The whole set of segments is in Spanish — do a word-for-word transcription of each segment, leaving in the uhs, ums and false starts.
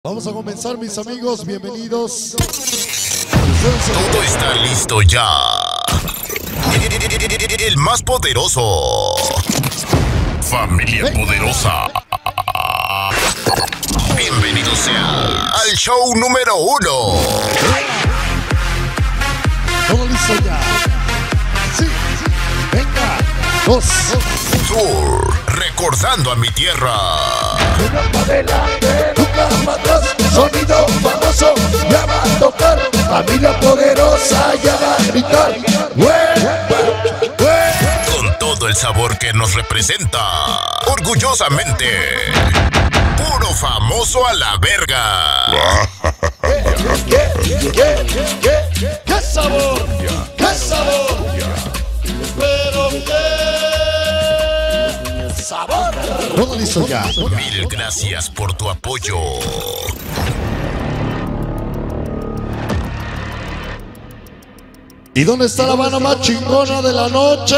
Vamos a comenzar, mis amigos, bienvenidos. Todo está listo ya. El más poderoso. Familia Poderosa. Bienvenidos sean al show número uno. Todo listo ya. Sí, sí. Venga. Dos. Tour. Recordando a mi tierra. Nunca para adelante, nunca para atrás. Sonido famoso ya va a tocar. Familia Poderosa ya va a gritar. ¡Wey! ¡Wey! Con todo el sabor que nos representa. Orgullosamente. Puro famoso a la verga. ¿Qué? ¿Qué? ¿Qué? ¿Qué? ¿Qué sabor? ¿Qué sabor? Pero qué sabor. Todo listo ya. Mil gracias por tu apoyo. ¿Y dónde está la banda más chingona de la noche?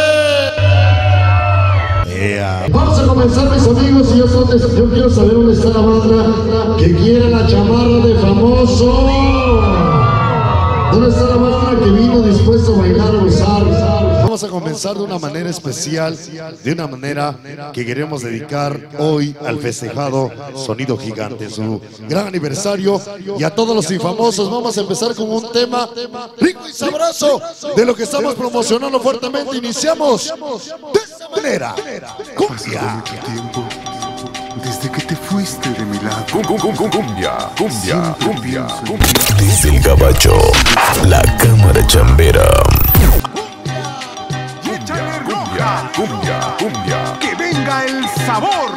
Yeah. Vamos a comenzar, mis amigos, y yo, son de, yo quiero saber dónde está la banda que quiere la chamarra de famoso. ¿Dónde está la banda que vino dispuesto a bailar o besar? Vamos a comenzar de una manera especial, de una manera que queremos dedicar hoy al festejado Sonido Gigante, su gran aniversario, y a todos los infamosos. Vamos a empezar con un tema rico y sabroso de lo que estamos promocionando fuertemente. Iniciamos de esta manera. Cumbia. Desde que te fuiste de mi lado. Cum, cum, cum, cum, cumbia, cumbia, cumbia, cumbia. Desde el gabacho, la cámara chambera. Cumbia, cumbia, cumbia. ¡Que venga el sabor!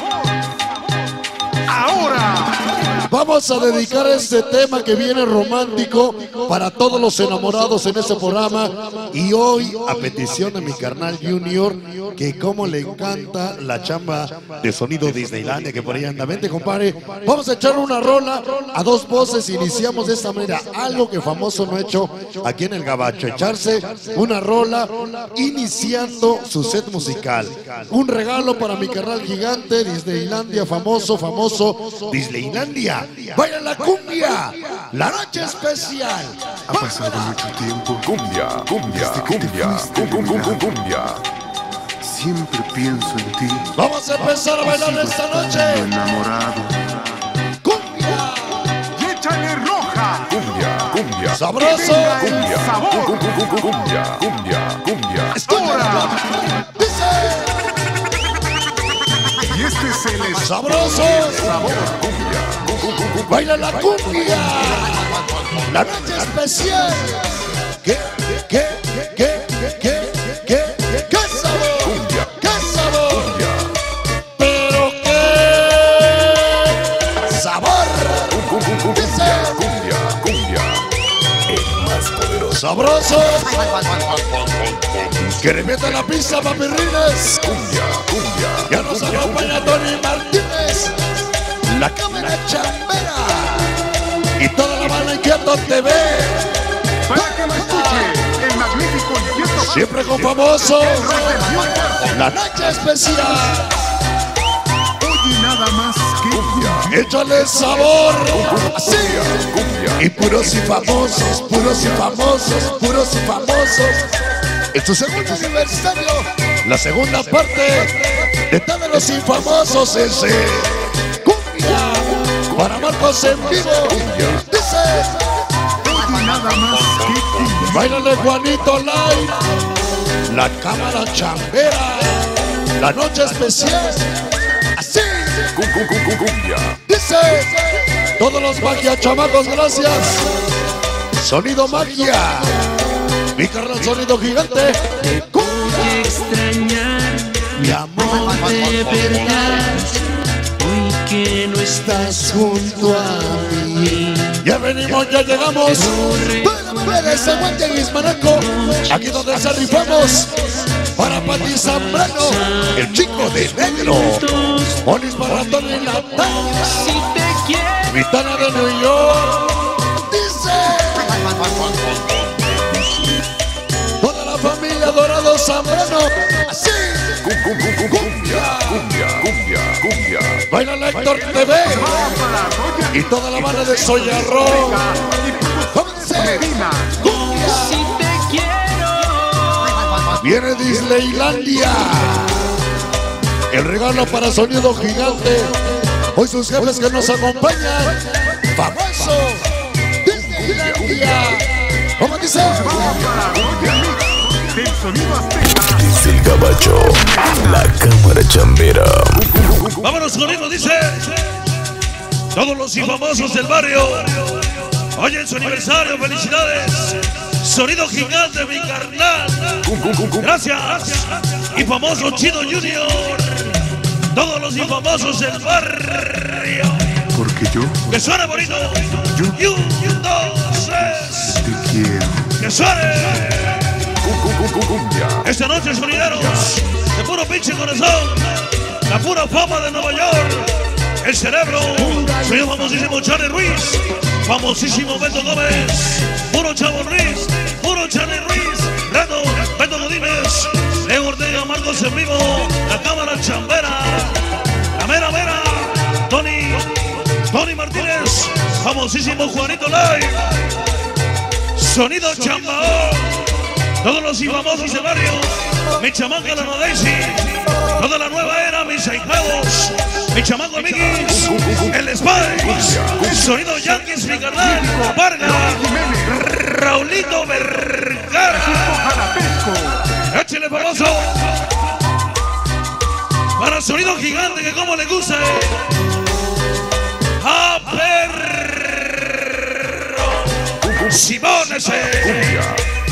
¡Ahora! Vamos a dedicar este tema que viene romántico para todos los enamorados en este programa. Y hoy, a petición de mi carnal Junior, que como le encanta la chamba de Sonido Disneylandia, que por ahí anda. Vente, compadre. Vamos a echar una rola a dos voces. Iniciamos de esta manera. Algo que famoso no ha hecho aquí en el Gabacho. Echarse una rola iniciando su set musical. Un regalo para mi carnal gigante, Disneylandia, famoso, famoso, Disneylandia. ¡Vayan la cumbia! ¡La noche especial! Ha pasado mucho tiempo. Cumbia, cumbia, Desde que te cumbia, fuiste de cum, mi cum, cum, lado. cumbia. Siempre pienso en ti. Vamos a empezar a bailar Sigo esta estando noche. enamorado. ¡Cumbia! ¡Y échale roja! Cumbia, cumbia. ¡Sabroso! Cumbia, sabor. cum, cum, cum, cum, cumbia, cumbia, cumbia. ¡Escúchala! ¡Dice! Y este es el ¡Sabroso! sabor. ¡Baila la cumbia! ¡La noche especial! ¿Qué? ¿Qué? ¿Qué? ¿Qué? ¿Qué? ¿Qué sabor? Cumbia, ¿Qué sabor? cumbia. ¡Pero qué sabor! Cum, cum, cum, cum, cumbia, cumbia, cumbia. El más poderoso. ¡Sabroso! ¡Que le meta la pista, papirrines! Cumbia, cumbia. ¡Ya nos acompaña Tony Martínez! ¡La cámara chambera! ¡Y toda la banda Inquieto T V! Para que me escuche el magnífico Inquieto. ¡Siempre con famoso! El rock del fuerte. ¡La noche especial! Oye, nada más que cumbia. ¡Échale sabor! ¡Así! Cumbia. Y puros y famosos, puros y famosos, puros y famosos. En su segundo aniversario, la segunda parte de todos los infamosos es eh, cumbia para Marcos en vivo. Dice, Oye, nada más que cumbia. bailale Juanito Live, la cámara chambera, la noche especial. Así Cum, cum, cum, cum, cumbia. dice, todos los magia chamacos, gracias. Sonido magia. Mi carnal Sonido Gigante. Voy a extrañar Mi amor de verdad, hoy que no estás junto a mí. Ya venimos, ya llegamos. Puedes aguante Guismanaco. Aquí donde se rifamos. Para Pati Zambrano, el chico de negro. Bonis Maratón en la tarde. si te quiero. Vitana de New York. Dice. Toda la familia Dorado Zambrano. Así. Cumbia, cumbia, cumbia, cumbia. Baila Héctor T V. Y toda la banda de Soyarrón. Medina. Si te quiero. Viene Disneylandia. El regalo para Sonido Gigante. Hoy sus jefes que nos acompañan. Famoso Disneylandia. ¿Cómo dice? Del sonido azteca. Desde el Gabacho, la cámara chambera. Vámonos con él, dice. Todos los infamosos del barrio. Hoy en su aniversario, felicidades. Sonido Gigante, mi carnal. Gracias. Infamoso Chino Junior. Todos los infamosos del barrio. Porque yo Que suene bonito. Y un, dos, tres. te quiero. Que suene. Cumbia. Esta noche, sonideros, de puro pinche corazón, la pura fama de Nueva York, el cerebro, soy el famosísimo Charlie Ruiz, famosísimo Beto Gómez, puro Chavo Ruiz, puro Charlie Ruiz, Reto, Beto Godínez, Leo Ortega, Marcos en vivo, la cámara chambera, la mera mera, Tony, Tony Martínez, famosísimo Juanito Live, sonido chambaón. Todos los infamosos del barrio, mi chamaca la Daisy, toda la nueva era, mis ahijados, mi chamaco Miguis, el Spice, el sonido Yankees, mi carnal, Vargas, Raulito Vergara, échale famoso, para Sonido Gigante, que como le gusta, a perro, Simón ese.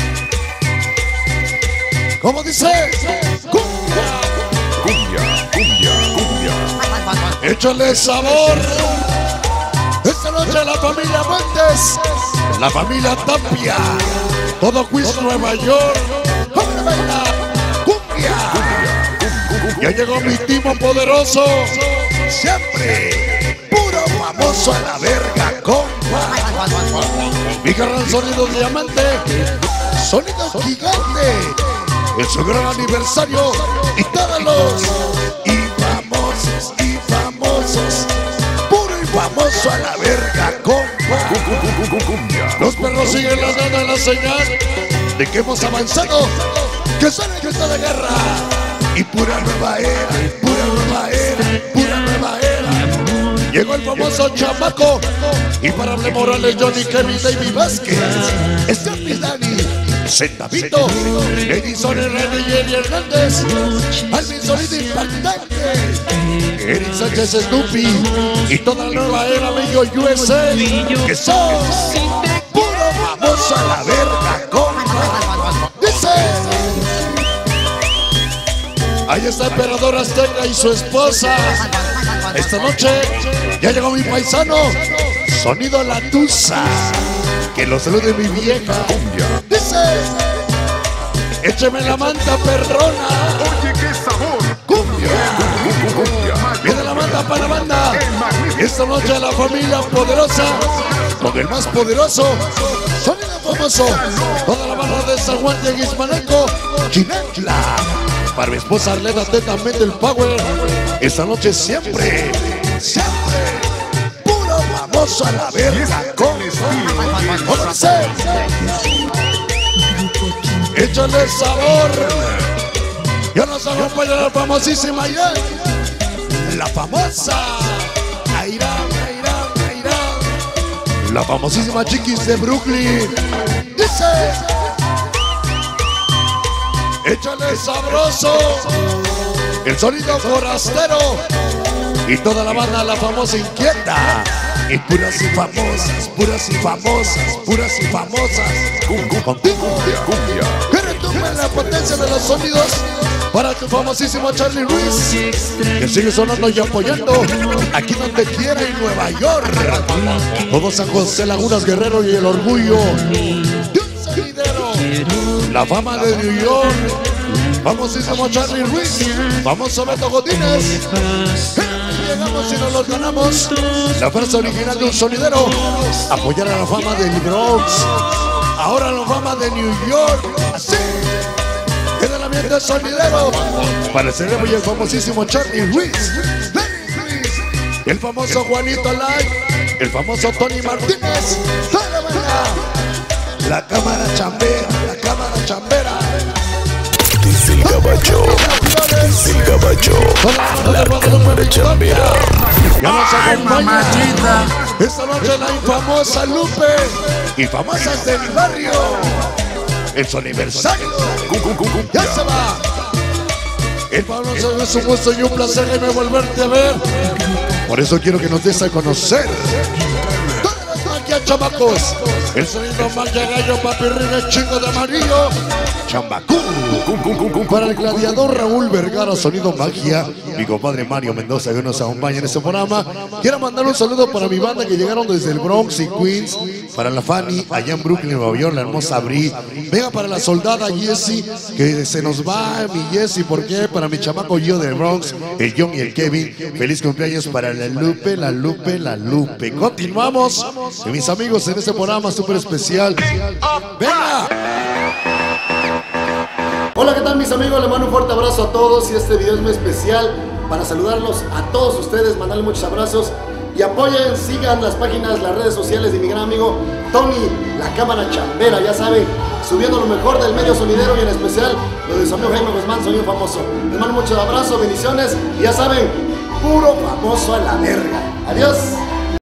¿Cómo dice? Cumbia, cumbia, cumbia. Échale sabor. Esta noche la familia Montes, la familia Tapia, todo Queens, Nueva York. ¡Cómo baila! ¡Cumbia! Ya llegó mi timo poderoso. Siempre puro famoso a la verga, compa. Mi carnal Sonido Diamante, Sonido Gigante. En su gran aniversario y todos los infamosos, infamosos, puro y famoso a la verga, compa. Los perros siguen la dando la señal de que hemos avanzado, que suena el grito de guerra y pura nueva era, pura nueva era, pura nueva era. Llegó el famoso chamaco y para Ble Morales, Johnny, Kevin, David Vázquez, Steffi, Dani, Centavito, Edison Herrera y Eli Hernández, Alvin Sonido Impactante, Eric Sánchez Snoopy y toda la nueva era Bello U S A, que son puro famoso a la verga, compa. Dice, ahí está Emperador Azteca y su esposa. Esta noche ya llegó mi paisano, Sonido La Tusa. Que lo salude mi vieja. Dice, écheme la manta perrona. Oye, qué sabor. Cumbia. Viene la manta para la banda. Esta noche la familia poderosa con el más poderoso, Sonido famoso. Toda la banda de San Juan de Guismaneco, Chinantla. Para mi esposa Arlena, atentamente el power. Esta noche siempre, siempre puro famoso a la verga, con échale sabor. Ya nos acompaña la famosísima ya, la famosa Aira, Aira, Aira, la famosísima Chiquis de Brooklyn. Dice, échale sabroso. El sonido forastero y toda la banda, la famosa Inquieta. Y puras y famosas, puras y famosas, puras y famosas. Contigo, que retumbe la potencia de los sonidos para tu famosísimo Charlie Ruiz, que sigue sonando y apoyando aquí donde quiera en Nueva York. Todo San José, Lagunas, Guerrero y el orgullo de un sonidero. La fama de New York, famosísimo Charlie Ruiz, famoso Beto Godínez. Llegamos y nos los ganamos. La frase original de un sonidero, apoyar a la fama del Bronx, ahora la fama de New York. Así, En el ambiente sonidero, para el cerebro y el famosísimo Charlie Ruiz. El famoso Juanito Live, el famoso Tony Martínez. La cámara chambera, la cámara chambera. Dice el gabacho, dice el gabacho, la cámara chambera. Ya nos acompaña esta noche la infamosa Lupe y famosas del barrio. En su aniversario. Ya se va. El famoso es un gusto y un placer de volverte a ver. Por eso quiero que nos des a conocer todas las magias, chamacos. El sonido magia gallo, papirrines, chingo de amarillo. Chambacú. Para el gladiador Raúl Vergara, sonido magia. Mi compadre Mario Mendoza, que nos acompaña en este programa. Quiero mandar un saludo para mi banda que llegaron desde el Bronx y Queens. Para la Fanny, allá en Brooklyn, Nueva York, la hermosa Bri. Venga para la soldada Jessie, que se nos va mi Jessie. ¿Por qué? Para mi chamaco yo del Bronx, el John y el Kevin. Feliz cumpleaños para la Lupe, la Lupe, la Lupe. Continuamos, y mis amigos, en este programa súper especial. ¡Venga! Hola, ¿qué tal mis amigos? Les mando un fuerte abrazo a todos y este video es muy especial para saludarlos a todos ustedes, mandarles muchos abrazos y apoyen, sigan las páginas, las redes sociales de mi gran amigo Tony, la cámara chambera, ya saben, subiendo lo mejor del medio sonidero y en especial lo de su amigo Jaime Guzmán, sonido famoso. Les mando muchos abrazos, bendiciones y ya saben, puro famoso a la verga. Adiós.